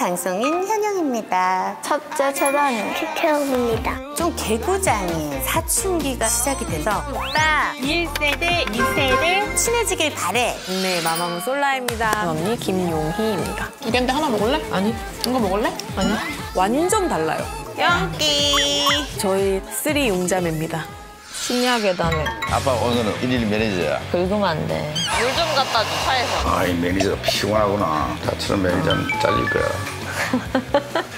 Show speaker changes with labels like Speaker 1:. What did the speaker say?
Speaker 1: 방송인 현영입니다.
Speaker 2: 첫째 초등학생 키케어입니다.
Speaker 1: 좀 개구장이에요. 사춘기가 시작이 돼서 오빠 1세대, 2세대 친해지길 바래.
Speaker 3: 네, 마마무 솔라입니다.
Speaker 4: 언니 김용희입니다.
Speaker 3: 우리한테 하나 먹을래?
Speaker 4: 아니.
Speaker 3: 이거 먹을래?
Speaker 4: 아니. 완전 달라요.
Speaker 1: 영기.
Speaker 4: 저희 쓰리 용자매입니다. 신야계단에
Speaker 5: 아빠 오늘은 일일 매니저야.
Speaker 4: 긁으면 안 돼.
Speaker 6: 물 좀 갖다 줘, 차에서.
Speaker 5: 아, 이 매니저가 피곤하구나. 다처럼 매니저는 잘릴 거야.